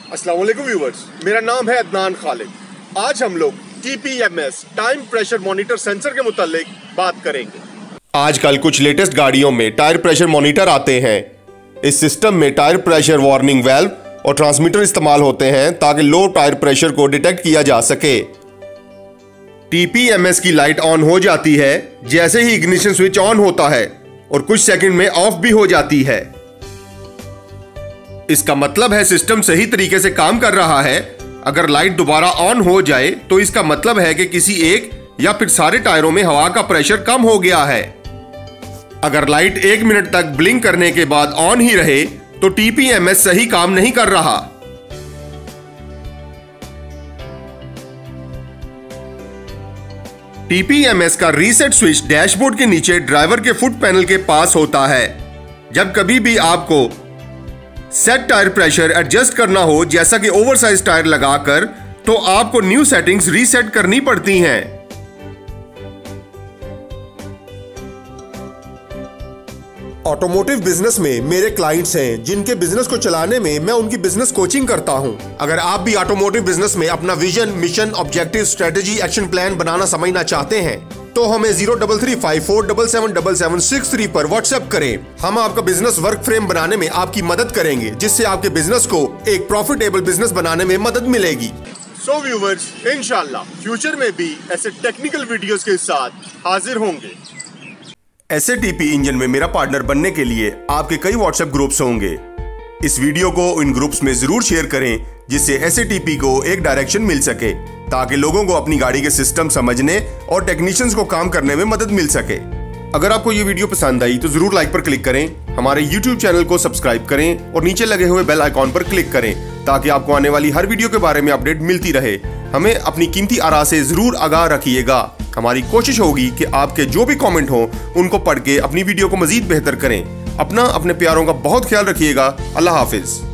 अस्सलाम वालेकुम व्यूअर्स, मेरा नाम है अदनान खालिद। आज हम लोग TPMS time pressure monitor sensor के मुतालिक बात करेंगे। आजकल कुछ लेटेस्ट गाड़ियों में टायर प्रेशर मॉनिटर आते हैं। इस सिस्टम में टायर प्रेशर वार्निंग वाल्व और ट्रांसमीटर इस्तेमाल होते हैं ताकि लो टायर प्रेशर को डिटेक्ट किया जा सके। TPMS की लाइट ऑन हो जाती है जैसे ही इग्निशन स्विच ऑन होता है और कुछ सेकंड में ऑफ भी हो जाती है। इसका मतलब है सिस्टम सही तरीके से काम कर रहा है। अगर लाइट दोबारा ऑन हो जाए तो इसका मतलब है कि किसी एक या फिर सारे टायरों में हवा का प्रेशर कम हो गया है। अगर लाइट 1 मिनट तक ब्लिंक करने के बाद ऑन ही रहे तो TPMS सही काम नहीं कर रहा। TPMS का रीसेट स्विच डैशबोर्ड के नीचे ड्राइवर के फुट पैनल के पास होता है। जब कभी भी आपको सेट टायर प्रेशर एडजस्ट करना हो, जैसा कि ओवरसाइज टायर लगाकर, तो आपको न्यू सेटिंग्स रीसेट करनी पड़ती हैं। ऑटोमोटिव बिजनेस में मेरे क्लाइंट्स हैं जिनके बिजनेस को चलाने में मैं उनकी बिजनेस कोचिंग करता हूं। अगर आप भी ऑटोमोटिव बिजनेस में अपना vision, mission, objective, strategy, action plan बनाना समझना चाहते हैं तो हमें 033547777763 पर व्हाट्सएप करें। हम आपका बिजनेस वर्क फ्रेम बनाने में आपकी मदद करेंगे, जिससे आपके बिजनेस को एक प्रॉफिटेबल बिजनेस बनाने में मदद मिलेगी। सो व्यूअर्स, इंशाल्लाह फ्यूचर में भी ऐसे टेक्निकल वीडियोस के साथ हाजिर होंगे। SATP इंजन में मेरा पार्टनर बनने के लिए आपके कई व्हाट्सएप ग्रुप्स होंगे। इस वीडियो को इन ग्रुप्स में जरूर शेयर करें, जिससे SATP को एक डायरेक्शन मिल सके, ताकि लोगों को अपनी गाड़ी के सिस्टम समझने और टेक्नीशियंस को काम करने में मदद मिल सके। अगर आपको ये वीडियो पसंद आई तो जरूर लाइक पर क्लिक करें, हमारे YouTube चैनल को सब्सक्राइब करें और नीचे लगे हुए बेल आइकॉन पर क्लिक करें, ताकि आपको आने वाली हर वीडियो के बारे में अपडेट मिलती रहे। हमें अपनी कीमती आरा से जरूर आगाह रखिएगा। हमारी कोशिश होगी कि आपके जो भी कमेंट हो उनको पढ़ के अपनी वीडियो को मजीद बेहतर करें। अपने प्यारों का बहुत ख्याल रखिएगा। अल्लाह हाफिज।